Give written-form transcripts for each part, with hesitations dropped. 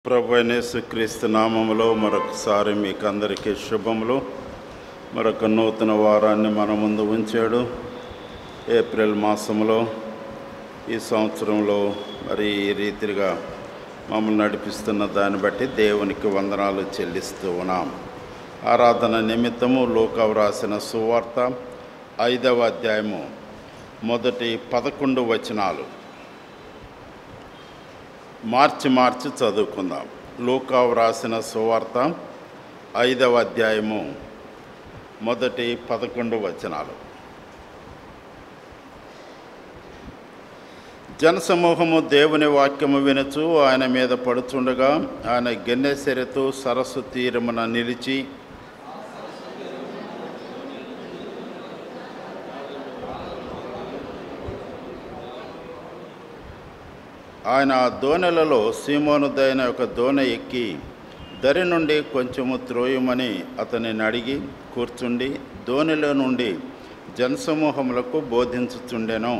ప్రభు అయిన యేసుక్రీస్తు నామములో మరొకసారి మీకు అందరికీ శుభములు. మరొక నూతన వారాన్ని మన ముందు ఉంచాడు. ఏప్రిల్ మాసంలో ఈ సంవత్సరంలో మరి ఈ రీతిగా మమ్మల్ని నడిపిస్తున్న దాన్ని బట్టి దేవునికి వందనాలు చెల్లిస్తూ ఉన్నాం. ఆరాధన నిమిత్తము లూకా వ్రాసిన సువార్త 5వ అధ్యాయము మొదటి 11 వచనాలు మార్చి చదువుకుందాం. లూకా వ్రాసిన సువార్త 5వ అధ్యాయము మొదటి 11 వచనాలు. జనసమూహము దేవుని వాక్యము వినుచు ఆయన మీద పడుచుండగా ఆయన గెన్నెసెరెతు సరస్సు తీరమున నిలిచి ఆయన ఆ దోణెలలో సీమోనుదైన ఒక దోణె ఎక్కి దరి నుండి కొంచెము త్రోయమని అతనిని అడిగి కూర్చుండి దోణిలో నుండి జనసమూహములకు బోధించుచుండెను.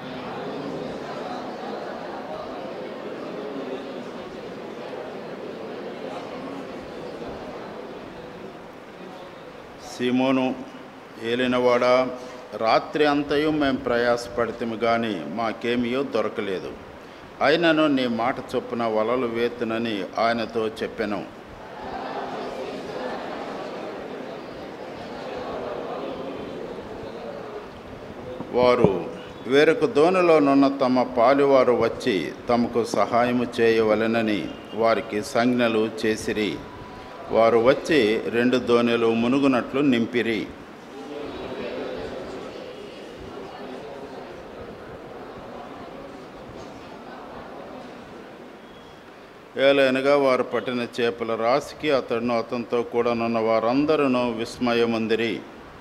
సీమోను ఏలినవాడా, రాత్రి అంతయు మేము ప్రయాసపడితేము కానీ మాకేమీయో దొరకలేదు. అయినను నీ మాట చొప్పున వలలు వేతునని ఆయనతో చెప్పెను. వారు వేరొక దోణిలోనున్న తమ పాలువారు వచ్చి తమకు సహాయము చేయవలెనని వారికి సంజ్ఞలు చేసిరి. వారు వచ్చి 2 దోణెలు మునుగునట్లు నింపిరి. ఏలైనగా వారు పట్టిన చేపల రాశికి అతడును అతనితో కూడానున్న వారందరూ విస్మయముందిరి.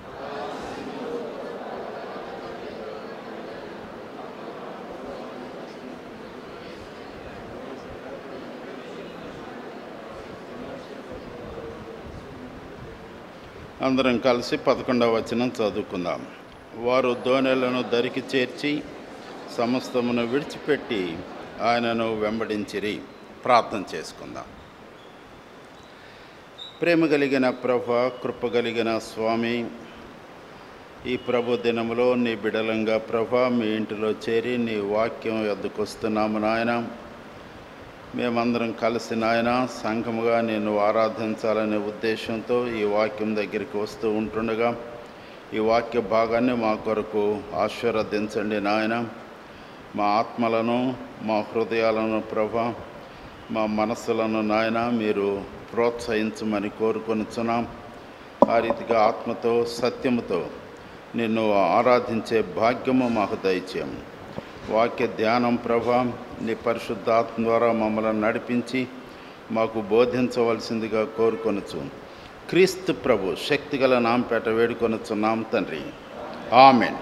అందరం కలిసి 11వ వచనం చదువుకుందాం. వారు దోణెలను దరికి చేర్చి సమస్తమును విడిచిపెట్టి ఆయనను వెంబడించిరి. ప్రార్థన చేసుకుందాం. ప్రేమ కలిగిన ప్రభు, కృప కలిగిన స్వామి, ఈ ప్రభు దినములో నీ బిడలంగా ప్రభు మీ ఇంటిలో చేరి నీ వాక్యం ఎద్దుకొస్తున్నాము నాయన. మేమందరం కలిసి నాయన సంఘముగా నేను ఆరాధించాలనే ఉద్దేశంతో ఈ వాక్యం దగ్గరికి వస్తూ ఉంటుండగా ఈ వాక్య భాగాన్ని మా కొరకు ఆశీర్వదించండి నాయన. మా ఆత్మలను, మా హృదయాలను ప్రభు, మా మనస్సులను నాయన మీరు ప్రోత్సహించమని కోరుకొనుచున్నాం. ఆ రీతిగా ఆత్మతో సత్యముతో నిన్ను ఆరాధించే భాగ్యము మాకు దయచేయము. వాక్య ధ్యానం ప్రభా నీ పరిశుద్ధాత్మ ద్వారా మమ్మల్ని నడిపించి మాకు బోధించవలసిందిగా కోరుకొనుచు క్రీస్తు ప్రభు శక్తిగల నాంపేట వేడుకొనుచున్నాం తండ్రి, ఆమేన్.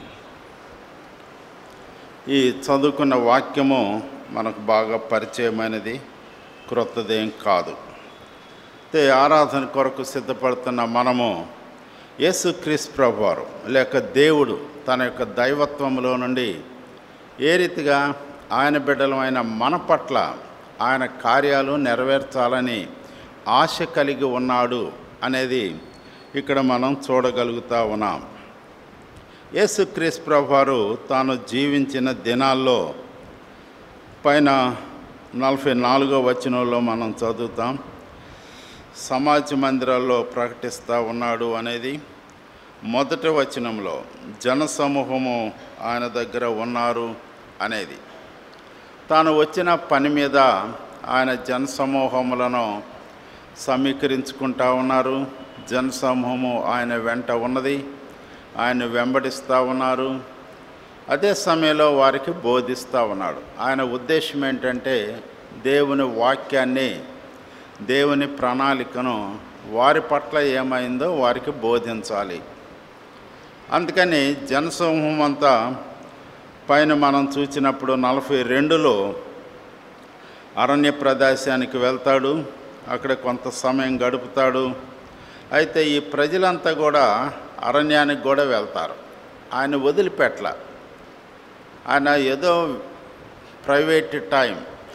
ఈ చదువుకున్న వాక్యము మనకు బాగా పరిచయమైనది, క్రొత్తదేం కాదు. అయితే ఆరాధన కొరకు సిద్ధపడుతున్న మనము యేసుక్రీస్తు ప్రభువారు లేక దేవుడు తన యొక్క దైవత్వంలో నుండి ఏ రీతిగా ఆయన బిడ్డలమైన మన పట్ల ఆయన కార్యాలు నెరవేర్చాలని ఆశ కలిగి ఉన్నాడు అనేది ఇక్కడ మనం చూడగలుగుతూ ఉన్నాం. యేసుక్రీస్తు ప్రభువారు తాను జీవించిన దినాల్లో పైన 44వ వచనంలో మనం చదువుతాం. సమాజ మందిరాల్లో ప్రకటిస్తూ ఉన్నాడు అనేది. మొదటి వచనంలో జనసమూహము ఆయన దగ్గర ఉన్నారు అనేది. తాను వచ్చిన పని మీద ఆయన జనసమూహములను సమీకరించుకుంటూ ఉన్నారు. జనసమూహము ఆయన వెంట ఉన్నది, ఆయన వెంబడిస్తూ ఉన్నారు. అదే సమయంలో వారికి బోధిస్తూ ఉన్నాడు. ఆయన ఉద్దేశం ఏంటంటే దేవుని వాక్యాన్ని, దేవుని ప్రణాళికను వారి పట్ల ఏమైందో వారికి బోధించాలి. అందుకని జనసమూహం అంతా పైన మనం చూసినప్పుడు 42లో అరణ్య ప్రదేశానికి వెళ్తాడు. అక్కడ కొంత సమయం గడుపుతాడు. అయితే ఈ ప్రజలంతా కూడా అరణ్యానికి కూడా వెళ్తారు. ఆయన వదిలిపెట్ల. ఆయన ఏదో ప్రైవేట్ టైం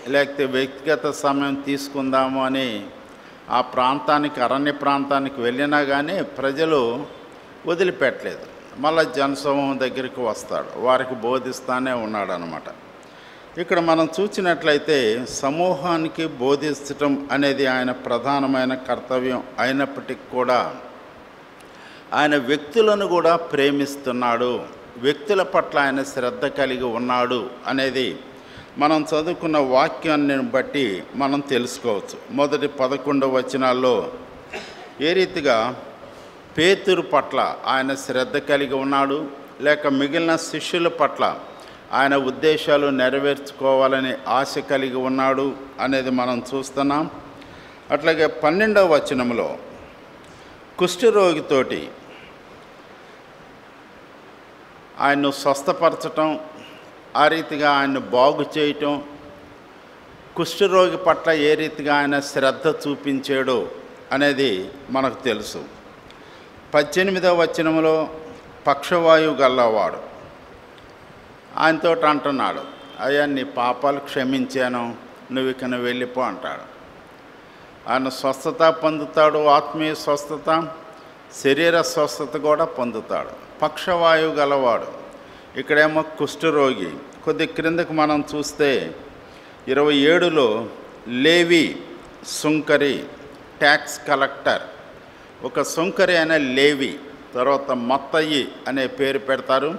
లేకపోతే వ్యక్తిగత సమయం తీసుకుందాము అని ఆ ప్రాంతానికి, అరణ్య ప్రాంతానికి వెళ్ళినా కానీ ప్రజలు వదిలిపెట్టలేదు. మళ్ళీ జనసమూహం దగ్గరికి వస్తాడు, వారికి బోధిస్తానే ఉన్నాడు అన్నమాట. ఇక్కడ మనం చూసినట్లయితే సమూహానికి బోధించటం అనేది ఆయన ప్రధానమైన కర్తవ్యం అయినప్పటికీ కూడా ఆయన వ్యక్తులను కూడా ప్రేమిస్తున్నాడు, వ్యక్తుల పట్ల ఆయన శ్రద్ధ కలిగి ఉన్నాడు అనేది మనం చదువుకున్న వాక్యాన్ని బట్టి మనం తెలుసుకోవచ్చు. మొదటి 11 వచనాల్లో ఏ రీతిగా పేతురు పట్ల ఆయన శ్రద్ధ కలిగి ఉన్నాడు, లేక మిగిలిన శిష్యుల పట్ల ఆయన ఉద్దేశాలు నెరవేర్చుకోవాలని ఆశ కలిగి ఉన్నాడు అనేది మనం చూస్తున్నాం. అట్లాగే 12వ వచనంలో కుష్ఠరోగితోటి ఆయన్ను స్వస్థపరచటం, ఆ రీతిగా ఆయన్ను బాగు చేయటం, కుష్ఠరోగి పట్ల ఏ రీతిగా ఆయన శ్రద్ధ చూపించాడో అనేది మనకు తెలుసు. 18వ వచనంలో పక్షవాయువు గల్లవాడు ఆయనతో అంటున్నాడు, అయ్యా నీ పాపాలు క్షమించాను, నువ్వు ఇక వెళ్ళిపో అంటాడు. ఆయన స్వస్థత పొందుతాడు, ఆత్మీయ స్వస్థత, శరీర స్వస్థత కూడా పొందుతాడు. పక్షవాయువు గలవాడు, ఇక్కడేమో కుష్ఠరోగి. కొద్ది క్రిందకు మనం చూస్తే 27లో లేవి సుంకరి, ట్యాక్స్ కలెక్టర్, ఒక సుంకరి అనే లేవి, తర్వాత మత్తయి అనే పేరు పెడతారు.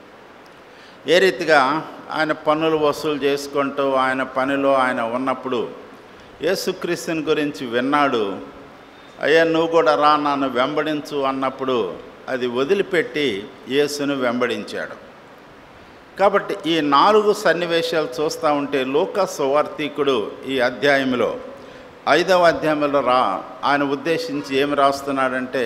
ఏ రీతిగా ఆయన పన్నులు వసూలు చేసుకుంటూ ఆయన పనిలో ఆయన ఉన్నప్పుడు యేసుక్రీస్తుని గురించి విన్నాడు. అయ్యా నువ్వు కూడా రా నన్ను వెంబడించు అన్నప్పుడు అది వదిలిపెట్టి యేసును వెంబడించాడు. కాబట్టి ఈ 4 సన్నివేశాలు చూస్తూ ఉంటే లూకా సువార్తికుడు ఈ అధ్యాయంలో 5వ అధ్యాయంలో ఆయన ఉద్దేశించి ఏమి రాస్తున్నాడంటే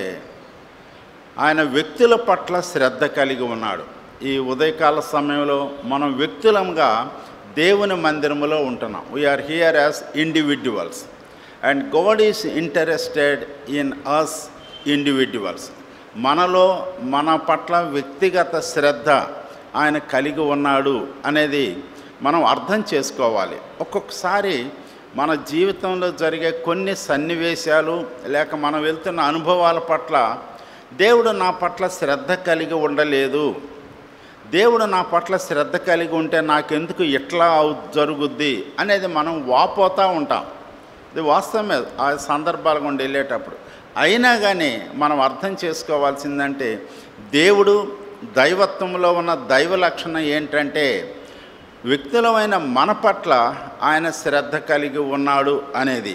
ఆయన వ్యక్తుల పట్ల శ్రద్ధ కలిగి ఉన్నాడు. ఈ ఉదయకాల సమయంలో మనం వ్యక్తులంగా దేవుని మందిరములో ఉంటున్నాం. We are here as individuals and God is interested in us individuals. మనలో మన పట్ల వ్యక్తిగత శ్రద్ధ ఆయన కలిగి ఉన్నాడు అనేది మనం అర్థం చేసుకోవాలి. ఒక్కొక్కసారి మన జీవితంలో జరిగే కొన్ని సన్నివేశాలు లేక మనం వెళ్తున్న అనుభవాల పట్ల దేవుడు నా పట్ల శ్రద్ధ కలిగి ఉండలేదు, దేవుడు నా పట్ల శ్రద్ధ కలిగి ఉంటే నాకెందుకు ఇట్లా జరుగుద్ది అనేది మనం వాపోతూ ఉంటాం. ఇది వాస్తవమే ఆ సందర్భాల గుండా వెళ్ళేటప్పుడు. అయినా కానీ మనం అర్థం చేసుకోవాల్సిందంటే దేవుడు దైవత్వంలో ఉన్న దైవ లక్షణం ఏంటంటే వ్యక్తులమైన మన పట్ల ఆయన శ్రద్ధ కలిగి ఉన్నాడు అనేది.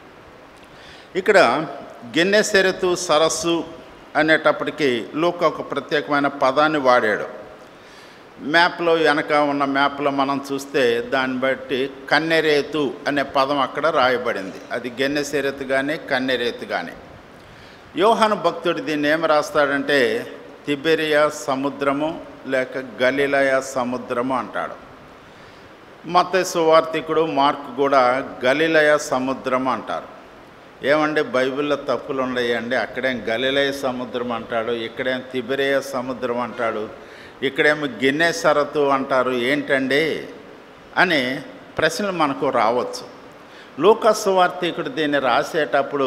ఇక్కడ గెన్నెసెరెతు సరస్సు అనేటప్పటికీ లూకా ఒక ప్రత్యేకమైన పదాన్ని వాడాడు. మ్యాప్లో వెనక ఉన్న మ్యాప్లో మనం చూస్తే దాన్ని బట్టి కన్నెరేతు అనే పదం అక్కడ రాయబడింది. అది గెన్నెసెరెతు కానీ కన్నెరేతు కానీ. యోహాను భక్తుడు దీన్ని ఏమి రాస్తాడంటే తిబెరియా సముద్రము లేక గలిలయ సముద్రము అంటాడు. మత్తయి సువార్తికుడు మార్కు కూడా గలిలయ సముద్రము అంటారు. ఏమంటే బైబిల్లో తప్పులు ఉన్నాయండి, అక్కడేం గలిలయ సముద్రం అంటాడు, ఇక్కడేం తిబెరియా సముద్రం అంటాడు, ఇక్కడేమో గెన్నెసరెతు అంటారు, ఏంటండి అని ప్రశ్నలు మనకు రావచ్చు. లూకా సువార్తికుడు దీన్ని రాసేటప్పుడు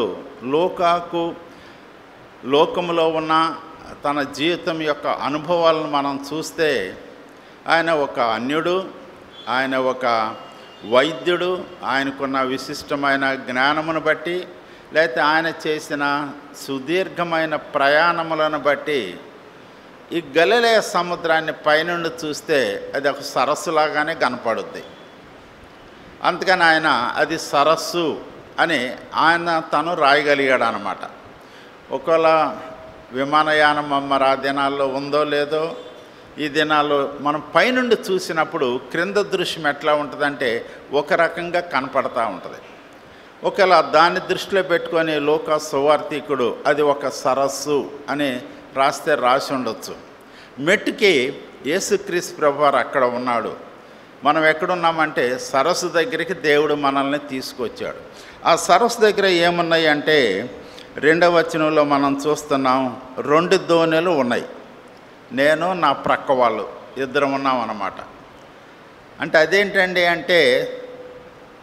లోకములో ఉన్న తన జీవితం యొక్క అనుభవాలను మనం చూస్తే ఆయన ఒక అన్యుడు, ఆయన ఒక వైద్యుడు, ఆయనకున్న విశిష్టమైన జ్ఞానమును బట్టి లేకపోతే ఆయన చేసిన సుదీర్ఘమైన ప్రయాణములను బట్టి ఈ గలిలయ సముద్రాన్ని పైనుండి చూస్తే అది ఒక సరస్సులాగానే కనపడుద్ది. అందుకని ఆయన అది సరస్సు అని ఆయన తను రాయగలిగాడు అన్నమాట. ఒకవేళ విమానయానం ఆ దినాల్లో ఉందో లేదో, ఈ దినాల్లో మనం పైనుండి చూసినప్పుడు క్రింద దృశ్యం ఎట్లా ఉంటుందంటే ఒక రకంగా కనపడతా ఉంటుంది. ఒకవేళ దాన్ని దృష్టిలో పెట్టుకొని లూకా సువార్తికుడు అది ఒక సరస్సు అని రాసి ఉండొచ్చు. మెట్టుకి యేసుక్రీస్తు ప్రభువారు అక్కడ ఉన్నాడు, మనం ఎక్కడున్నామంటే సరస్సు దగ్గరికి దేవుడు మనల్ని తీసుకొచ్చాడు. ఆ సరస్సు దగ్గర ఏమున్నాయి అంటే 2వ వచనంలో మనం చూస్తున్నాం 2 దోణెలు ఉన్నాయి. నేను నా ప్రక్క వాళ్ళు ఇద్దరం ఉన్నాం అన్నమాట. అంటే అదేంటండి అంటే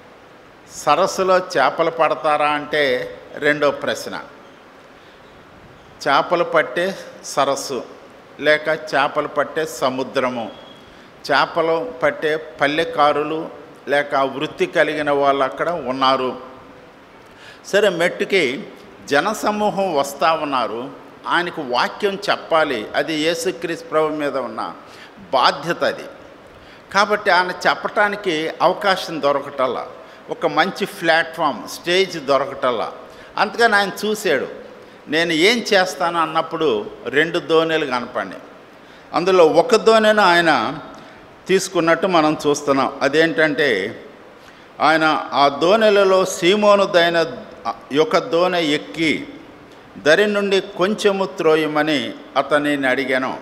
సరస్సులో చేపలు పడతారా అంటే రెండో ప్రశ్న. చేపలు పట్టే సరస్సు లేక చేపలు పట్టే సముద్రము, చేపలు పట్టే పల్లెకారులు లేక వృత్తి కలిగిన వాళ్ళు అక్కడ ఉన్నారు. సరే, మెట్టుకి జనసమూహం వస్తూ ఉన్నారు. ఆయనకు వాక్యం చెప్పాలి, అది యేసుక్రీస్తు ప్రభు మీద ఉన్న బాధ్యత అది. కాబట్టి ఆయన చెప్పటానికి అవకాశం దొరకటల్లా, ఒక మంచి ప్లాట్ఫామ్ స్టేజ్ దొరకటల్లా. అందుకని ఆయన చూశాడు, నేను ఏం చేస్తాను అన్నప్పుడు 2 దోణెలు కనపడి, అందులో ఒక దోణెను ఆయన తీసుకున్నట్టు మనం చూస్తున్నాం. అదేంటంటే ఆయన ఆ దోణెలలో సీమోను దైన ఒక దోణె ఎక్కి దరి నుండి కొంచెము త్రోయమని అతనిని అడిగాను.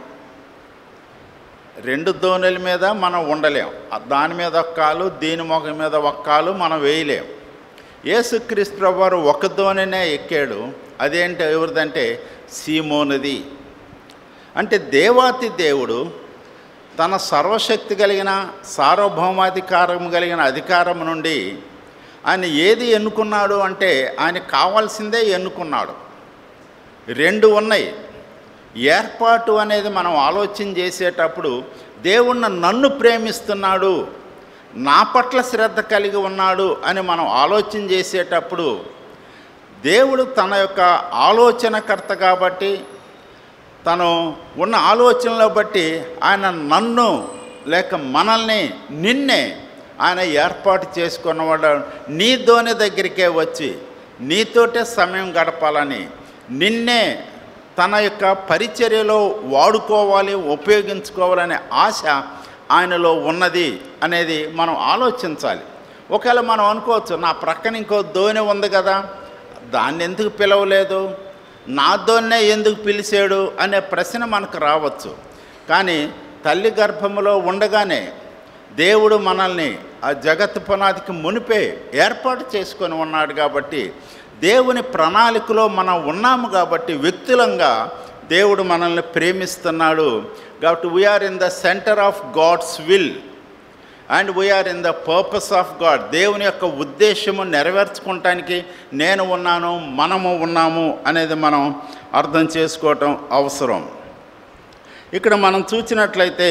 2 దోణెల మీద మనం ఉండలేం, దాని మీద ఒక కాలు దీని మొఖం మీద ఒక కాలు మనం వేయలేం. యేసుక్రీస్తు ప్రభువారు ఒక దోణెనే ఎక్కాడు. అదేంటి ఎవరిదంటే సీమోనుది. అంటే దేవాతి దేవుడు తన సర్వశక్తి కలిగిన సార్వభౌమాధికారం కలిగిన అధికారం నుండి ఆయన ఏది ఎన్నుకున్నాడు అంటే ఆయనకు కావాల్సిందే ఎన్నుకున్నాడు. 2 ఉన్నాయి. ఏర్పాటు అనేది మనం ఆలోచన చేసేటప్పుడు దేవుణ్ణి నన్ను ప్రేమిస్తున్నాడు, నా పట్ల శ్రద్ధ కలిగి ఉన్నాడు అని మనం ఆలోచన చేసేటప్పుడు దేవుడు తన యొక్క ఆలోచనకర్త కాబట్టి తను ఉన్న ఆలోచనలో బట్టి ఆయన నన్ను లేక మనల్ని నిన్నే ఆయన ఏర్పాటు చేసుకున్నవాడు. నీ దోణి దగ్గరికే వచ్చి నీతోటే సమయం గడపాలని, నిన్నే తన యొక్క పరిచర్యలో వాడుకోవాలి, ఉపయోగించుకోవాలనే ఆశ ఆయనలో ఉన్నది అనేది మనం ఆలోచించాలి. ఒకవేళ మనం అనుకోవచ్చు, నా ప్రక్కన ఇంకో దోణి ఉంది కదా, దాన్ని ఎందుకు పిలవలేదు, నా దోణినే ఎందుకు పిలిచాడు అనే ప్రశ్న మనకు రావచ్చు. కానీ తల్లి గర్భంలో ఉండగానే దేవుడు మనల్ని ఆ జగత్తు పునాదికి మునిపే ఏర్పాటు చేసుకొని ఉన్నాడు. కాబట్టి దేవుని ప్రణాళికలో మనం ఉన్నాము కాబట్టి వ్యక్తులంగా దేవుడు మనల్ని ప్రేమిస్తున్నాడు. కాబట్టి we are in the centre of God's will and we are in the purpose of God. దేవుని యొక్క ఉద్దేశము నెరవేర్చుకోవటానికి నేను ఉన్నాను, మనము ఉన్నాము అనేది మనం అర్థం చేసుకోవటం అవసరం. ఇక్కడ మనం చూసినట్లయితే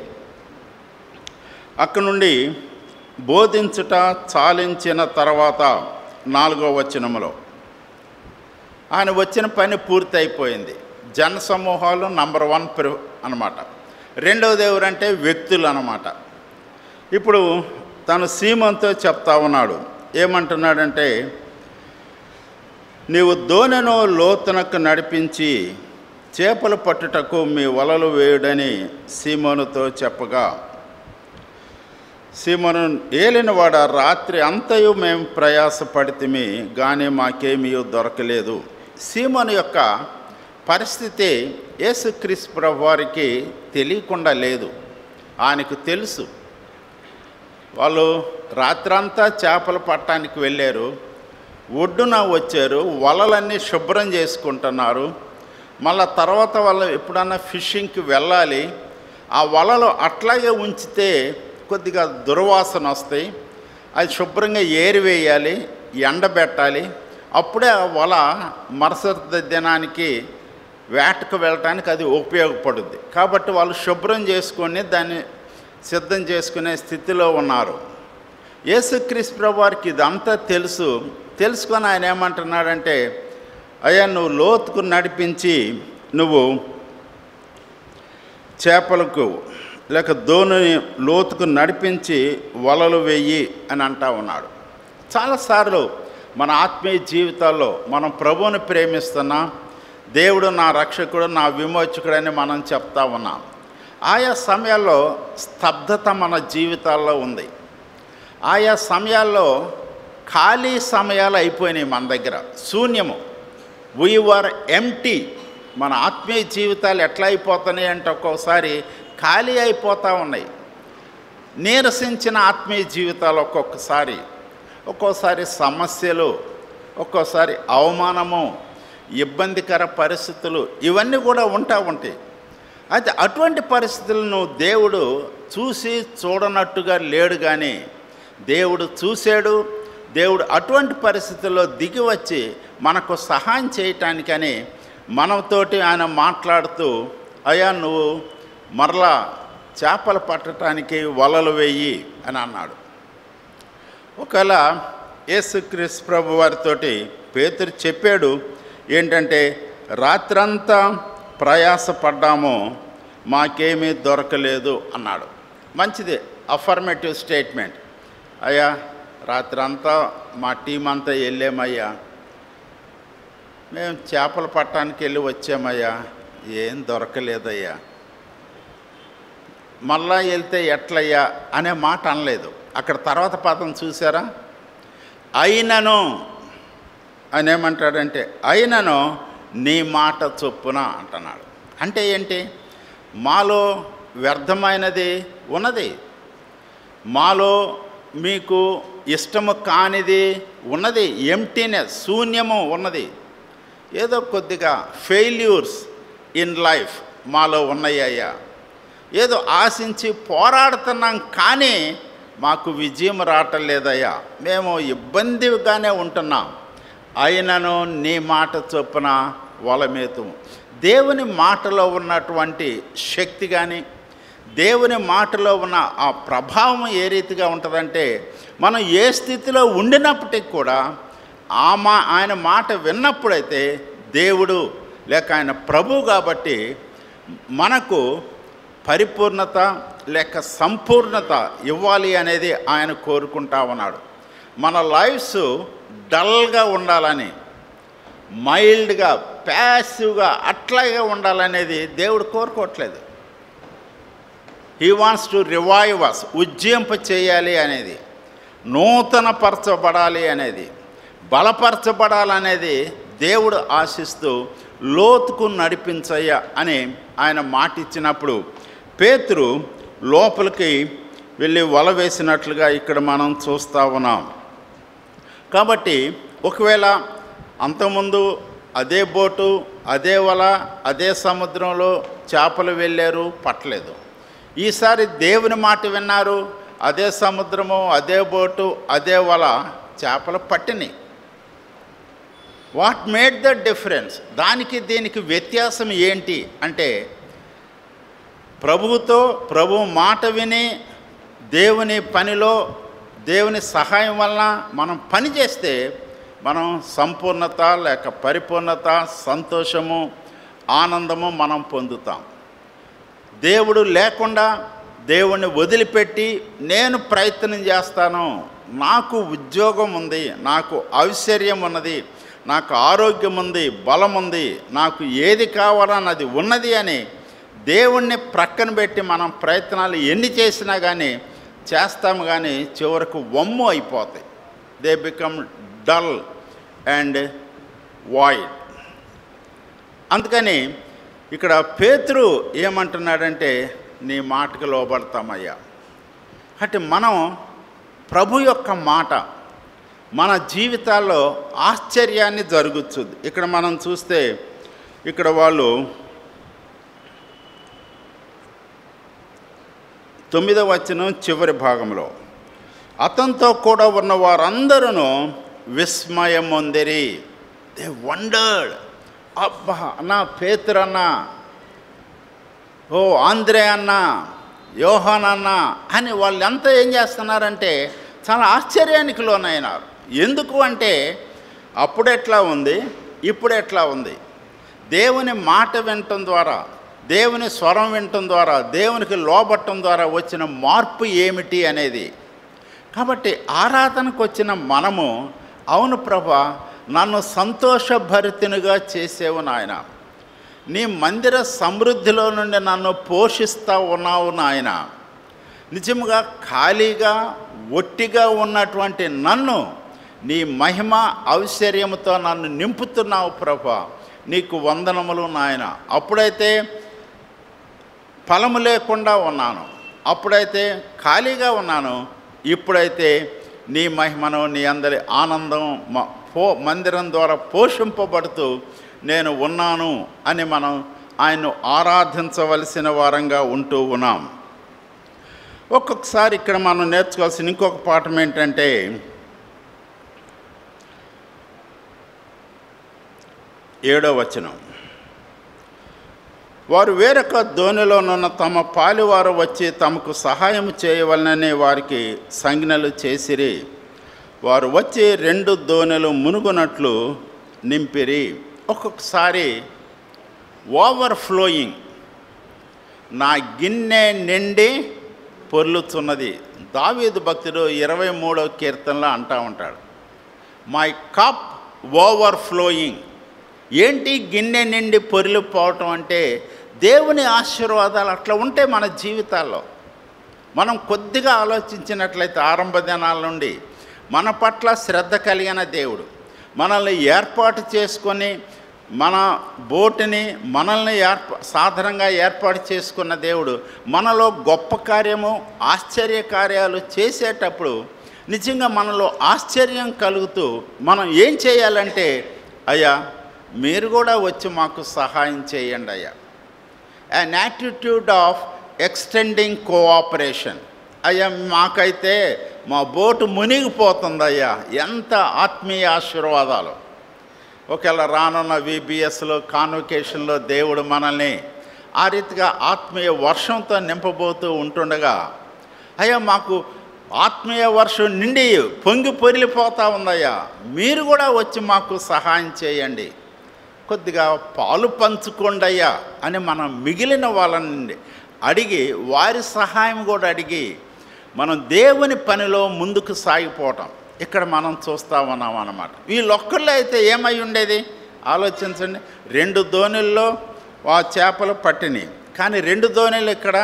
అక్కడ నుండి బోధించుట చాలించిన తర్వాత 4వ వచనములో ఆయన వచ్చిన పని పూర్తి అయిపోయింది. జన సమూహాలు నంబర్ 1 అన్నమాట. రెండవది ఎవరంటే వ్యక్తులు అన్నమాట. ఇప్పుడు తను సీమోనుతో చెప్తా ఉన్నాడు. ఏమంటున్నాడంటే, నీవు దోణెను లోతునకు నడిపించి చేపలు పట్టుటకు మీ వలలు వేయుడని సీమోనుతో చెప్పగా, సీమోను ఏలినవాడ, రాత్రి అంతయు మేము ప్రయాసపడితిమి కానీ మాకేమీ దొరకలేదు. సీమోను యొక్క పరిస్థితి యేసుక్రీస్తు ప్రభువారికి తెలియకుండా లేదు, ఆయనకు తెలుసు. వాళ్ళు రాత్రంతా చేపలు పట్టడానికి వెళ్ళారు, ఒడ్డున వచ్చారు, వలలన్నీ శుభ్రం చేసుకుంటున్నారు. మళ్ళా తర్వాత వాళ్ళు ఎప్పుడన్నా ఫిషింగ్కి వెళ్ళాలి, ఆ వలలు అట్లాగే ఉంచితే కొద్దిగా దుర్వాసన వస్తాయి, అది శుభ్రంగా ఏరివేయాలి, ఎండబెట్టాలి. అప్పుడే ఆ వల మరుసటి దినానికి వేటకు వెళ్ళటానికి అది ఉపయోగపడుద్ది. కాబట్టి వాళ్ళు శుభ్రం చేసుకొని దాన్ని సిద్ధం చేసుకునే స్థితిలో ఉన్నారు. యేసుక్రీస్తు ప్రభువారికి ఇదంతా తెలుసుకొని ఆయన ఏమంటున్నాడంటే, అయ్యా నువ్వు లోతుకు నడిపించి నువ్వు చేపలకు లేక దోణిని లోతుకు నడిపించి వలలు వేయి అని అంటా ఉన్నాడు. చాలాసార్లు మన ఆత్మీయ జీవితాల్లో మనం ప్రభువుని ప్రేమిస్తున్నాం, దేవుడు నా రక్షకుడు, నా విమోచకుడని మనం చెప్తా ఉన్నాం. ఆయా సమయాల్లో స్తబ్దత మన జీవితాల్లో ఉంది. ఆయా సమయాల్లో ఖాళీ సమయాలు అయిపోయినాయి మన దగ్గర, శూన్యము. We are empty. మన ఆత్మీయ జీవితాలు ఎట్లా అయిపోతున్నాయి అంటే ఒక్కోసారి ఖాళీ అయిపోతూ ఉన్నాయి. నీరసించిన ఆత్మీయ జీవితాలు ఒక్కోసారి సమస్యలు, ఒక్కోసారి అవమానము, ఇబ్బందికర పరిస్థితులు ఇవన్నీ కూడా ఉంటాయి. అయితే అటువంటి పరిస్థితులను దేవుడు చూసి చూడనట్టుగా లేడు, కానీ దేవుడు చూశాడు, దేవుడు అటువంటి పరిస్థితుల్లో దిగి వచ్చి మనకు సహాయం చేయటానికని మనతోటి ఆయన మాట్లాడుతూ, అయ్యా నువ్వు మరలా చేపలు పట్టడానికి వలలు వేయి అని అన్నాడు. ఒకవేళ యేసుక్రీస్తు ప్రభు వారితోటి పేతురు చెప్పాడు ఏంటంటే, రాత్రంతా ప్రయాసపడ్డాము, మాకేమీ దొరకలేదు అన్నాడు. మంచిది, అఫర్మేటివ్ స్టేట్మెంట్. అయ్యా రాత్రంతా మా టీం అంతా వెళ్ళామయ్యా, మేము చేపలు పట్టడానికి వెళ్ళి వచ్చామయ్యా, ఏం దొరకలేదయ్యా, మళ్ళా వెళ్తే ఎట్లయ్యా అనే మాట అనలేదు. అక్కడ తర్వాత పదం చూసారా, అయినను అని ఏమంటాడంటే, అయినను నీ మాట చొప్పున అంటున్నాడు. అంటే ఏంటి, మాలో వ్యర్థమైనది ఉన్నది, మాలో మీకు ఇష్టము కానిది ఉన్నది, ఎంప్టీనెస్ శూన్యము ఉన్నది, ఏదో కొద్దిగా ఫెయిల్యూర్స్ ఇన్ లైఫ్ మాలో ఉన్నాయ్యా, ఏదో ఆశించి పోరాడుతున్నాం కానీ మాకు విజయం రావటం లేదయ్యా, మేము ఇబ్బందిగానే ఉంటున్నాం, అయినను నీ మాట చొప్పున వలమేతు. దేవుని మాటలో ఉన్నటువంటి శక్తి కానీ దేవుని మాటలో ఉన్న ఆ ప్రభావం ఏ రీతిగా ఉంటుందంటే, మనం ఏ స్థితిలో ఉండినప్పటికీ కూడా ఆయన మాట విన్నప్పుడైతే దేవుడు లేక ఆయన ప్రభువు కాబట్టి మనకు పరిపూర్ణత లేక సంపూర్ణత ఇవ్వాలి అనేది ఆయన కోరుకుంటా ఉన్నాడు. మన లైఫ్స్ డల్గా ఉండాలని, మైల్డ్గా ప్యాసివ్గా అట్లాగే ఉండాలనేది దేవుడు కోరుకోవట్లేదు. He wants to revive us, ఉజ్జింప చేయాలి అనేది, నూతనపరచబడాలి అనేది, బలపరచబడాలనేది దేవుడు ఆశిస్తూ లోతుకు నడిపించయ్యా అని ఆయన మాట ఇచ్చినప్పుడు పేతురు లోపలికి వెళ్ళి వల వేసినట్లుగా ఇక్కడ మనం చూస్తూ ఉన్నాం. కాబట్టి ఒకవేళ అంతకుముందు అదే బోటు, అదే వల, అదే సముద్రంలో చేపలు వెళ్ళారు, పట్టలేదు. ఈసారి దేవుని మాట విన్నారు, అదే సముద్రము, అదే బోటు, అదే వల, చేపలు పట్టినాయి. What made the difference? దానికి దీనికి వ్యత్యాసం ఏంటి అంటే, ప్రభువుతో ప్రభు మాట విని దేవుని పనిలో దేవుని సహాయం వలన మనం పని చేస్తే మనం సంపూర్ణత లేక పరిపూర్ణత, సంతోషము, ఆనందము మనం పొందుతాం. దేవుడు లేకుండా దేవుణ్ణి వదిలిపెట్టి నేను ప్రయత్నం చేస్తాను, నాకు ఉద్యోగం ఉంది, నాకు ఐశ్వర్యం ఉన్నది, నాకు ఆరోగ్యం ఉంది, బలం ఉంది, నాకు ఏది కావాలన్నది ఉన్నది అని దేవుణ్ణి ప్రక్కన పెట్టి మనం ప్రయత్నాలు ఎన్ని చేసినా కానీ చేస్తాము, కానీ చివరకు వమ్ము అయిపోతాయి. They become dull and void. అందుకని ఇక్కడ పేతురు ఏమంటున్నాడంటే, నీ మాటకు లోబడతామయ్యా. అంటే మనం ప్రభు యొక్క మాట మన జీవితాల్లో ఆశ్చర్యాన్ని జరుగుతుంది. ఇక్కడ మనం చూస్తే ఇక్కడ వాళ్ళు 9వ వచనం చివరి భాగంలో, అతనితో కూడా ఉన్న వారందరూ విస్మయం పొందిరి. They wondered. అబ్బా అన్నా, పేతురు అన్న, ఓ ఆంద్రే అన్న, యోహాన్ అన్న అని వాళ్ళంతా ఏం చేస్తున్నారంటే చాలా ఆశ్చర్యానికి లోనైనారు. ఎందుకు అంటే అప్పుడెట్లా ఉంది, ఇప్పుడు ఎట్లా ఉంది, దేవుని మాట వినటం ద్వారా, దేవుని స్వరం వినటం ద్వారా, దేవునికి లోబట్టం ద్వారా వచ్చిన మార్పు ఏమిటి అనేది. కాబట్టి ఆరాధనకు వచ్చిన మనము, అవును ప్రభా, నన్ను సంతోషభరితునిగా చేసేవు నాయన, నీ మందిర సమృద్ధిలో నుండి నన్ను పోషిస్తూ ఉన్నావు నాయన, నిజంగా ఖాళీగా ఒట్టిగా ఉన్నటువంటి నన్ను నీ మహిమ ఐశ్వర్యముతో నన్ను నింపుతున్నావు ప్రభా, నీకు వందనములు నాయన. అప్పుడైతే ఫలము లేకుండా ఉన్నాను, అప్పుడైతే ఖాళీగా ఉన్నాను, ఇప్పుడైతే నీ మహిమను, నీ అందరి ఆనందం మందిరం ద్వారా పోషింపబడుతూ నేను ఉన్నాను అని మనం ఆయన్ను ఆరాధించవలసిన వారంగా ఉంటూ ఉన్నాం. ఒక్కొక్కసారి ఇక్కడ మనం నేర్చుకోవాల్సిన ఇంకొక పాఠం ఏంటంటే, 7వ వచనం. వారు వేరొక దోణిలోనున్న తమ పాలివారు వచ్చి తమకు సహాయం చేయవలనని వారికి సంజ్ఞలు చేసిరి. వారు వచ్చి 2 దోణిలు మునుగునట్లు నింపిరి. ఒక్కొక్కసారి ఓవర్ఫ్లోయింగ్, నా గిన్నె నిండి పొర్లుతున్నది. దావీదు భక్తుడు 23వ కీర్తనలో అంటూ ఉంటాడు, మై కప్ ఓవర్ఫ్లోయింగ్. ఏంటి గిన్నె నిండి పొర్లిపోవటం అంటే దేవుని ఆశీర్వాదాలు అట్లా ఉంటే మన జీవితాల్లో మనం కొద్దిగా ఆలోచించినట్లయితే ఆరంభ దినాల నుండి మన పట్ల శ్రద్ధ కలిగిన దేవుడు మనల్ని ఏర్పాటు చేసుకొని మన బోటుని మనల్ని సాధారణంగా ఏర్పాటు చేసుకున్న దేవుడు మనలో గొప్ప కార్యము ఆశ్చర్య కార్యాలు చేసేటప్పుడు నిజంగా మనలో ఆశ్చర్యం కలుగుతూ మనం ఏం చేయాలంటే, అయ్యా మీరు కూడా వచ్చి మాకు సహాయం చేయండి అయ్యా. an attitude of extending cooperation. అయ్యా మాకైతే మా బోటు మునిగిపోతుందయ్యా. ఎంత ఆత్మీయ ఆశీర్వాదాలు. ఒకవేళ రానున్న VBSలో కాన్వకేషన్లో దేవుడు మనల్ని ఆ రీతిగా ఆత్మీయ వర్షంతో నింపబోతూ ఉంటుండగా, అయ్యా మాకు ఆత్మీయ వర్షం నిండి పొంగి పొరిలిపోతూ ఉందయ్యా, మీరు కూడా వచ్చి మాకు సహాయం చేయండి, కొద్దిగా పాలు పంచుకోండి అయ్యా అని మనం మిగిలిన వాళ్ళని అడిగి వారి సహాయం కూడా అడిగి మనం దేవుని పనిలో ముందుకు సాగిపోవటం ఇక్కడ మనం చూస్తూ ఉన్నాం అన్నమాట. వీళ్ళొక్కళ్ళే అయితే ఏమై ఉండేది ఆలోచించండి. 2 దోణుల్లో ఆ చేపలు పట్టినాయి, కానీ 2 దోణులు ఇక్కడ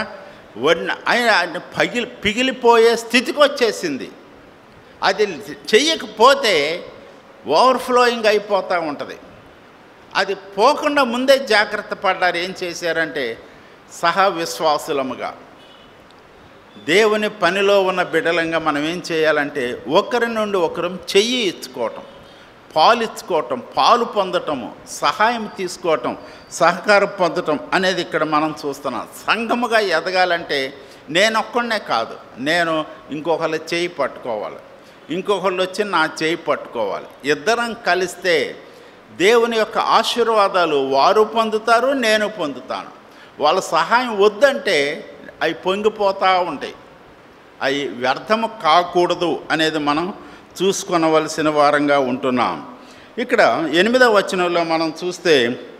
పిగిలిపోయే స్థితికి వచ్చేసింది. అది చెయ్యకపోతే ఓవర్ఫ్లోయింగ్ అయిపోతూ ఉంటుంది. అది పోకుండా ముందే జాగ్రత్త పడ్డారు. ఏం చేశారంటే సహా విశ్వాసులముగా దేవుని పనిలో ఉన్న బిడ్డలంగా మనం ఏం చేయాలంటే ఒకరి నుండి ఒకరు చెయ్యి ఇచ్చుకోవటం, పాలు ఇచ్చుకోవటం, పాలు పొందటము, సహాయం తీసుకోవటం, సహకారం పొందటం అనేది ఇక్కడ మనం చూస్తున్నాం. సంఘముగా ఎదగాలంటే నేనొక్కడే కాదు, నేను ఇంకొకరు చేయి పట్టుకోవాలి, ఇంకొకళ్ళు వచ్చి నా చేయి పట్టుకోవాలి. ఇద్దరం కలిస్తే దేవుని యొక్క ఆశీర్వాదాలు వారు పొందుతారు, నేను పొందుతాను. వాళ్ళ సహాయం వద్దంటే అవి పొంగిపోతూ ఉంటాయి. అవి వ్యర్థము కాకూడదు అనేది మనం చూసుకొనవలసిన వారంగా ఉంటున్నాం. ఇక్కడ 8వ వచనంలో మనం చూస్తే,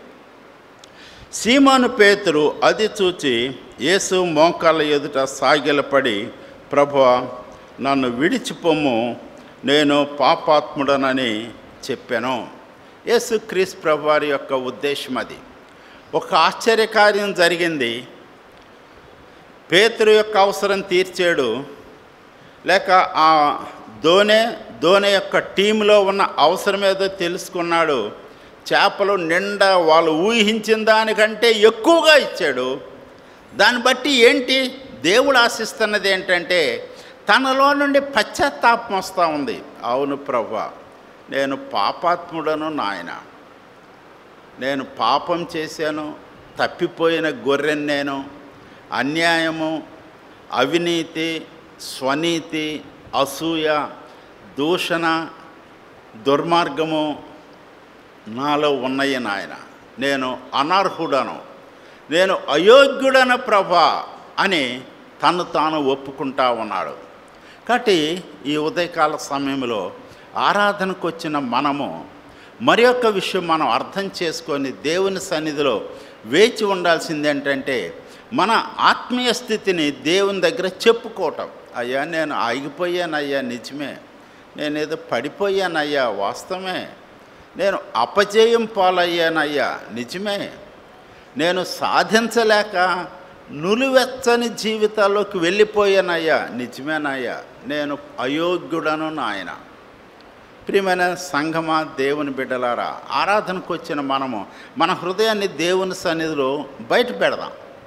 సీమోను పేతురు అది చూచి యేసు మోకాళ్ళ ఎదుట సాగిలపడి, ప్రభువా నన్ను విడిచిపోము, నేను పాపాత్ముడనని చెప్పాను. యేసుక్రీస్తు ప్రభు వారి యొక్క ఉద్దేశం అది. ఒక ఆశ్చర్యకార్యం జరిగింది. పేతురు యొక్క అవసరం తీర్చాడు, లేక ఆ దోణి యొక్క టీంలో ఉన్న అవసరం ఏదో తెలుసుకున్నాడు. చేపలు నిండా వాళ్ళు ఊహించిన దానికంటే ఎక్కువగా ఇచ్చాడు. దాన్ని బట్టి ఏంటి దేవుడు ఆశిస్తున్నది ఏంటంటే తనలో నుండి పశ్చాత్తాపం వస్తూ ఉంది. అవును ప్రభువా, నేను పాపాత్ముడను నాయన, నేను పాపం చేశాను, తప్పిపోయిన గొర్రెను నేను, అన్యాయము, అవినీతి, స్వనీతి, అసూయ, దూషణ, దుర్మార్గము నాలో ఉన్నాయి నాయన, నేను అనర్హుడను, నేను అయోగ్యుడను ప్రభా అని తను తాను ఒప్పుకుంటా ఉన్నాడు. కాబట్టి ఈ ఉదయకాల సమయంలో ఆరాధనకు వచ్చిన మనము మరి ఒక్క విషయం మనం అర్థం చేసుకొని దేవుని సన్నిధిలో వేచి ఉండాల్సింది ఏంటంటే మన ఆత్మీయ స్థితిని దేవుని దగ్గర చెప్పుకోవటం. అయ్యా నేను ఆగిపోయానయ్యా, నిజమే, నేనేదో పడిపోయానయ్యా, వాస్తవమే, నేను అపజయం పాలయ్యానయ్యా, నిజమే, నేను సాధించలేక నులివెచ్చని జీవితాల్లోకి వెళ్ళిపోయానయ్యా, నిజమేనయ్యా, నేను అయోగ్యుడను నాయన. ప్రియమైన సంఘమా, దేవుని బిడ్డలారా, ఆరాధనకు వచ్చిన మనము మన హృదయాన్ని దేవుని సన్నిధిలో బయట పెడదాం.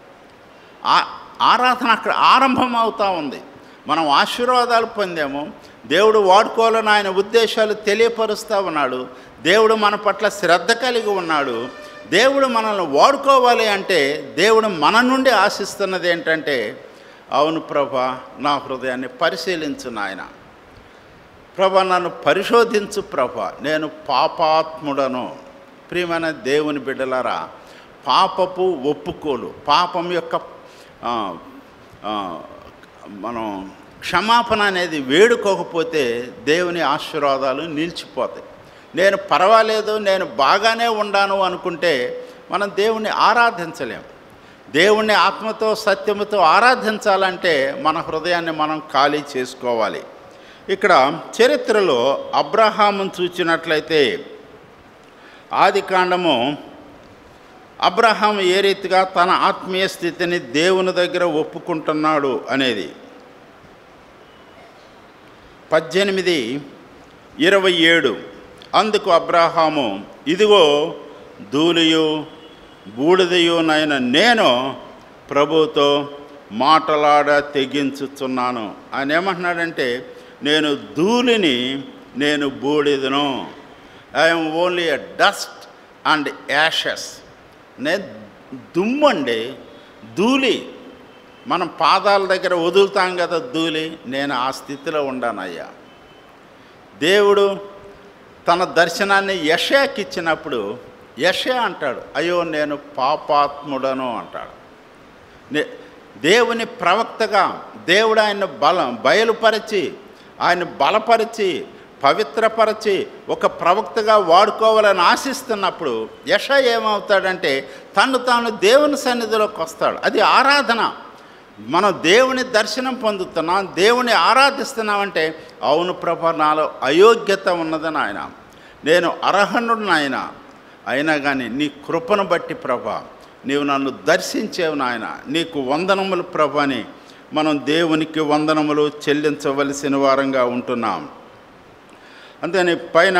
ఆరాధన అక్కడ ఆరంభం అవుతూ ఉంది. మనం ఆశీర్వాదాలు పొందాము, దేవుడు వాడుకోవాలని ఆయన ఉద్దేశాలు తెలియపరుస్తూ ఉన్నాడు. దేవుడు మన పట్ల శ్రద్ధ కలిగి ఉన్నాడు. దేవుడు మనల్ని వాడుకోవాలి అంటే దేవుడు మన నుండి ఆశిస్తున్నది ఏంటంటే, అవును ప్రభా, నా హృదయాన్ని పరిశీలించు నాయన, ప్రభా నన్ను పరిశోధించు ప్రభా, నేను పాపాత్ముడను, ప్రియమైన దేవుని బిడ్డలారా, పాపపు ఒప్పుకోలు, పాపం యొక్క మనం క్షమాపణ అనేది వేడుకోకపోతే దేవుని ఆశీర్వాదాలు నిలిచిపోతాయి. నేను పర్వాలేదు, నేను బాగానే ఉన్నాను అనుకుంటే మనం దేవుణ్ణి ఆరాధించలేం. దేవుణ్ణి ఆత్మతో సత్యముతో ఆరాధించాలంటే మన హృదయాన్ని మనం ఖాళీ చేసుకోవాలి. ఇక్కడ చరిత్రలో అబ్రహామును చూచినట్లయితే ఆదికాండము అబ్రహాం ఏ రీతిగా తన ఆత్మీయ స్థితిని దేవుని దగ్గర ఒప్పుకుంటున్నాడు అనేది 18:27. అందుకు అబ్రహాము, ఇదిగో ధూళియు బూడిదయునైన నేను ప్రభువుతో మాటలాడ తెగించుచున్నాను. ఆయన ఏమంటున్నాడంటే, నేను ధూళిని, నేను బూడిదను. I'm only a dust and ashes. నేను దుమ్మండి, ధూళి. మనం పాదాల దగ్గర వదులుతాం కదా ధూళి, నేను ఆ స్థితిలో ఉన్నానయ్యా. దేవుడు తన దర్శనాన్ని యెషయాకి ఇచ్చినప్పుడు యెషయా అంటాడు, అయ్యో నేను పాపాత్ముడను అంటాడు. దేవుని ప్రవక్తగా దేవుడు ఆయన బయలుపరిచి, ఆయన బలపరిచి, పవిత్రపరిచి ఒక ప్రవక్తగా వాడుకోవాలని ఆశిస్తున్నప్పుడు యెషయా ఏమవుతాడంటే తను తాను దేవుని సన్నిధిలోకి వస్తాడు. అది ఆరాధన. మనం దేవుని దర్శనం పొందుతున్నాం, దేవుని ఆరాధిస్తున్నామంటే, అవును ప్రభా, నాలో అయోగ్యత ఉన్నదని ఆయన, నేను అర్హనుడు నాయన, అయినా కానీ నీ కృపను బట్టి ప్రభా నీవు నన్ను దర్శించేవు నాయన, నీకు వందనములు ప్రభా అని మనం దేవునికి వందనములు చెల్లించవలసిన వారంగా ఉంటున్నాం. అంతేని పైన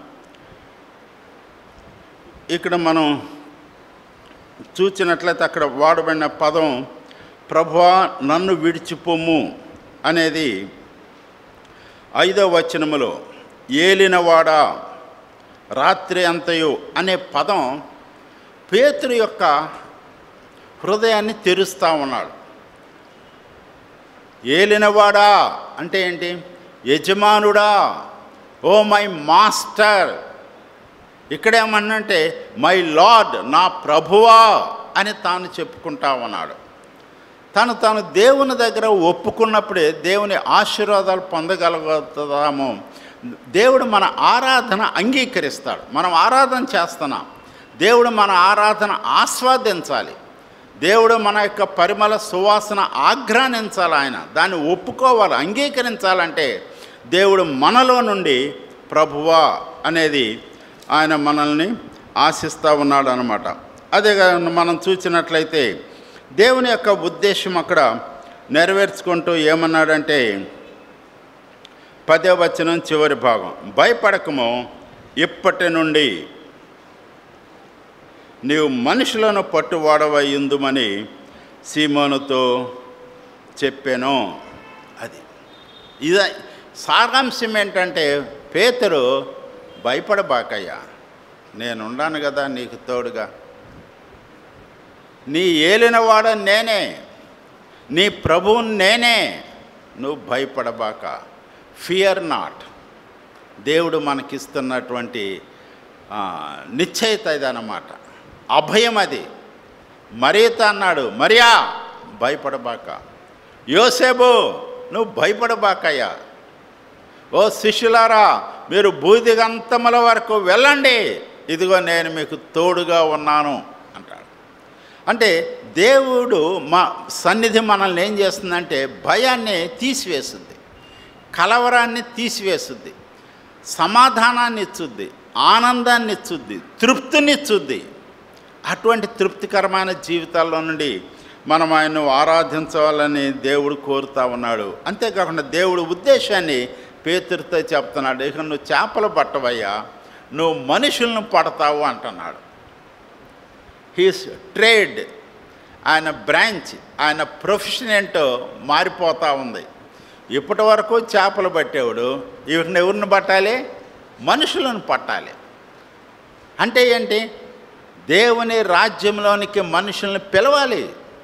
ఇక్కడ మనం చూసినట్లయితే అక్కడ వాడబడిన పదం ప్రభువా నన్ను విడిచిపోము అనేది 5వ వచనములో ఏలినవాడా రాత్రి అంతయు అనే పదం పేతురు యొక్క హృదయాన్ని తెరుస్తూ ఉన్నాడు. ఏలినవాడా అంటే ఏంటి? యజమానుడా, ఓ మై మాస్టర్. ఇక్కడేమన్నంటే మై లార్డ్, నా ప్రభువా అని తాను చెప్పుకుంటా ఉన్నాడు. తాను దేవుని దగ్గర ఒప్పుకున్నప్పుడే దేవుని ఆశీర్వాదాలు పొందగలుగుతాము. దేవుడు మన ఆరాధన అంగీకరిస్తాడు. మనం ఆరాధన చేస్తున్నాం, దేవుడు మన ఆరాధన ఆస్వాదించాలి. దేవుడు మన యొక్క పరిమళ సువాసన ఆఘ్రానించాలి. ఆయన దాన్ని ఒప్పుకోవాలి, అంగీకరించాలంటే దేవుడు మనలో నుండి ప్రభువా అనేది ఆయన మనల్ని ఆశిస్తూ ఉన్నాడు అన్నమాట. అదే మనం చూసినట్లయితే దేవుని యొక్క ఉద్దేశం అక్కడ నెరవేర్చుకుంటూ ఏమన్నాడంటే 10వ వచనం చివరి భాగం, భయపడకము, ఇప్పటి నుండి నీవు మనుషులను పట్టువాడవయ్యుందుమని సీమోనుతో చెప్పాను. అది ఇది సారాంశం ఏంటంటే, పేతురు భయపడబాకయ్యా, నేనున్నాను కదా నీకు తోడుగా, నీ ఏలినవాడ నేనే, నీ ప్రభువుని నేనే, నువ్వు భయపడబాక, ఫియర్ నాట్. దేవుడు మనకిస్తున్నటువంటి నిశ్చయిత ఇదన్నమాట, అభయం అది. మరియతో అన్నాడు, మరియా భయపడబాక, యోసేపు నువ్వు భయపడబాకయ్యా, ఓ శిష్యులారా మీరు భూదిగంతముల వరకు వెళ్ళండి, ఇదిగో నేను మీకు తోడుగా ఉన్నాను అంటాడు. అంటే దేవుడు మా సన్నిధి మనల్ని ఏం చేస్తుందంటే భయాన్ని తీసివేస్తుంది, కలవరాన్ని తీసివేస్తుంది, సమాధానాన్ని ఇచ్చుద్ది, ఆనందాన్ని ఇచ్చుద్ది, తృప్తినిచ్చుద్ది. అటువంటి తృప్తికరమైన జీవితాల్లో నుండి మనం ఆయన్ను ఆరాధించాలని దేవుడు కోరుతూ ఉన్నాడు. అంతేకాకుండా దేవుడు ఉద్దేశాన్ని పేతురుతో చెప్తున్నాడు, ఇక నువ్వు చేపలు పట్టవయ్యా, నువ్వు మనుషులను పడతావు అంటున్నాడు. హీస్ ట్రేడ్, ఆయన బ్రాంచ్, ఆయన ప్రొఫెషన్ ఏంటో మారిపోతూ ఉంది. ఇప్పటి వరకు చేపలు పట్టేవాడు, ఎవరిని పట్టాలి? మనుషులను పట్టాలి. అంటే ఏంటి? దేవుని రాజ్యంలోనికి మనుషుల్ని పిలవాలి.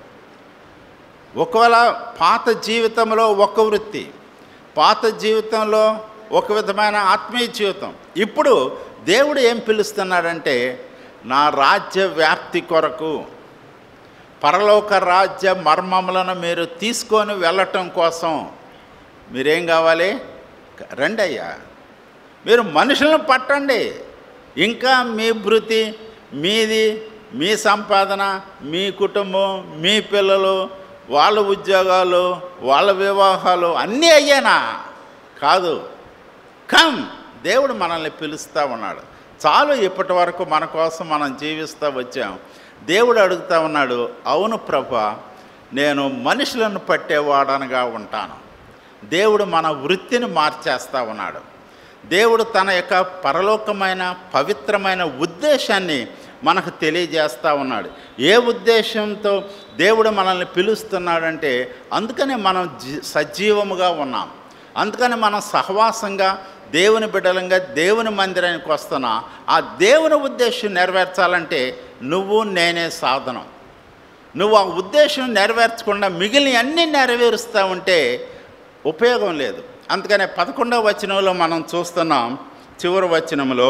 ఒకవేళ పాత జీవితంలో ఒక వృత్తి, పాత జీవితంలో ఒక విధమైన ఆత్మీయ జీవితం, ఇప్పుడు దేవుడు ఏం పిలుస్తున్నాడంటే నా రాజ్య వ్యాప్తి కొరకు పరలోక రాజ్య మర్మములను మీరు తీసుకొని వెళ్ళటం కోసం మీరేం కావాలి? రండి అయ్యా, మీరు మనుషులను పట్టండి. ఇంకా మీ భృతి మీది, మీ సంపాదన, మీ కుటుంబం, మీ పిల్లలు, వాళ్ళ ఉద్యోగాలు, వాళ్ళ వివాహాలు అన్నీ అయ్యానా? కాదు. కమ్, దేవుడు మనల్ని పిలుస్తూ ఉన్నాడు. చాలు, ఇప్పటి వరకు మన కోసం మనం జీవిస్తూ వచ్చాం. దేవుడు అడుగుతూ ఉన్నాడు, అవును ప్రభా, నేను మనుషులను పట్టేవాడనగా ఉంటాను. దేవుడు మన వృత్తిని మార్చేస్తూ ఉన్నాడు. దేవుడు తన యొక్క పరలోకమైన పవిత్రమైన ఉద్దేశాన్ని మనకు తెలియజేస్తూ ఉన్నాడు. ఏ ఉద్దేశంతో దేవుడు మనల్ని పిలుస్తున్నాడంటే, అందుకనే మనం సజీవముగా ఉన్నాం. అందుకని మనం సహవాసంగా దేవుని బిడ్డలంగా దేవుని మందిరానికి వస్తున్నా. ఆ దేవుని ఉద్దేశం నెరవేర్చాలంటే నువ్వు నేనే సాధనం. నువ్వు ఆ ఉద్దేశం నెరవేర్చకుండా మిగిలిన అన్నీ నెరవేరుస్తూ ఉంటే ఉపయోగం లేదు. అందుకనే 11వ వచనంలో మనం చూస్తున్నాం, చివరి వచనంలో,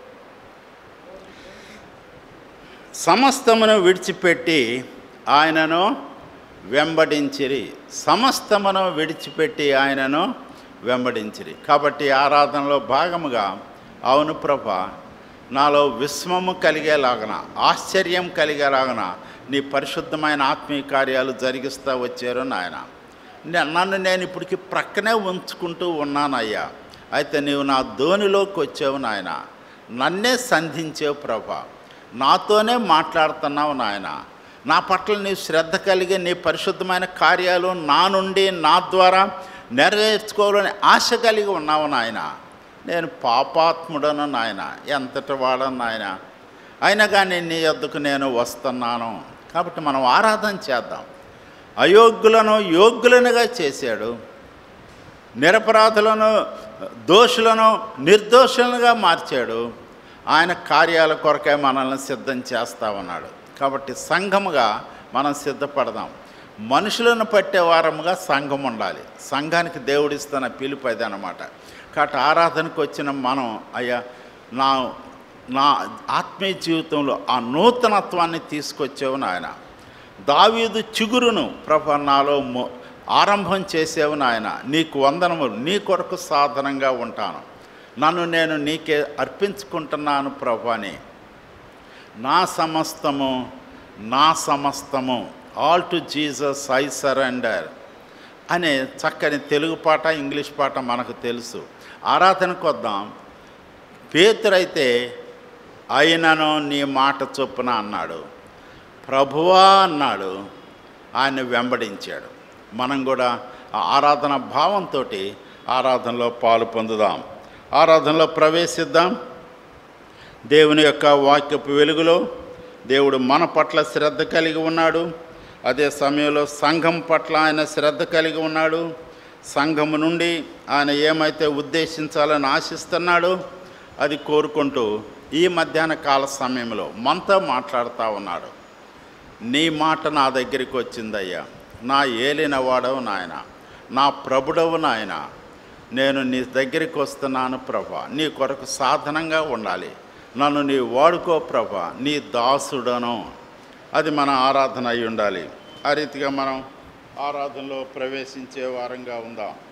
సమస్తమును విడిచిపెట్టి ఆయనను వెంబడించిరి. సమస్తమును విడిచిపెట్టి ఆయనను వెంబడించిరి. కాబట్టి ఆరాధనలో భాగముగా, అవును ప్రభా, నాలో విస్మము కలిగేలాగన, ఆశ్చర్యం కలిగేలాగన నీ పరిశుద్ధమైన ఆత్మీయ కార్యాలు జరిగిస్తూ వచ్చారు నాయన. నన్ను నేను ఇప్పటికి ప్రక్కనే ఉంచుకుంటూ ఉన్నానయ్యా. అయితే నీవు నా ధోనిలోకి వచ్చావు నాయన, నన్నే సంధించావు ప్రభా, నాతోనే మాట్లాడుతున్నావు నాయన. నా పట్ల నీ శ్రద్ధ కలిగి నీ పరిశుద్ధమైన కార్యాలు నా నుండి నా ద్వారా నెరవేర్చుకోవాలని ఆశ కలిగి ఉన్నావు నాయన. నేను పాపాత్ముడను నాయన, ఎంతటి వాడను నాయన, అయినా కానీ నీ యొద్దకు నేను వస్తున్నాను. కాబట్టి మనం ఆరాధన చేద్దాం. అయోగ్యులను యోగ్యులనుగా చేశాడు, నిరపరాధులను దోషులను నిర్దోషులుగా మార్చాడు. ఆయన కార్యాల కొరకే మనల్ని సిద్ధం చేస్తూ ఉన్నాడు. కాబట్టి సంఘముగా మనం సిద్ధపడదాం. మనుషులను పట్టే వారముగా సంఘం ఉండాలి. సంఘానికి దేవుడిస్తున్న పిలుపు అది అన్నమాట. కాబట్టి ఆరాధనకు వచ్చిన మనం, అయ్యా, నా ఆత్మీయ జీవితంలో ఆ నూతనత్వాన్ని తీసుకొచ్చావు నాయన. దావీదు చిగురును ప్రభా నాలో ఆరంభం చేసేవు నాయన. నీకు వందనములు, నీ కొరకు సాధనంగా ఉంటాను. నన్ను నేను నీకే అర్పించుకుంటున్నాను ప్రభాని. నా సమస్తము all to Jesus I surrender అనే చక్కని తెలుగు పాట, ఇంగ్లీష్ పాట మనకు తెలుసు. ఆరాధనకు వద్దాం. పేతురైతే అయినను నీ మాట చొప్పున అన్నాడు, ప్రభువా అన్నాడు, ఆయన వెంబడించాడు. మనం కూడా ఆ ఆరాధన భావంతో ఆరాధనలో పాలు పొందుదాం, ఆరాధనలో ప్రవేశిద్దాం. దేవుని యొక్క వాక్యపు వెలుగులో దేవుడు మన పట్ల శ్రద్ధ కలిగి ఉన్నాడు. అదే సమయంలో సంఘం పట్ల ఆయన శ్రద్ధ కలిగి ఉన్నాడు. సంఘము నుండి ఆయన ఏమైతే ఉద్దేశించాలని ఆశిస్తున్నాడో అది కోరుకుంటూ ఈ మధ్యాహ్న కాల సమయంలో మనతో మాట్లాడుతూ ఉన్నాడు. నీ మాట నా దగ్గరికి వచ్చిందయ్యా, నా ఏలినవాడవు నాయన, నా ప్రభుడవు నాయన, నేను నీ దగ్గరికి వస్తున్నాను ప్రభా, నీ కొరకు సాధనంగా ఉండాలి, నన్ను నీ వాడుకో ప్రభా, నీ దాసుడను. అది మన ఆరాధన అయి ఉండాలి. ఆ రీతిగా మనం ఆరాధనలో ప్రవేశించే వారంగా ఉందాం.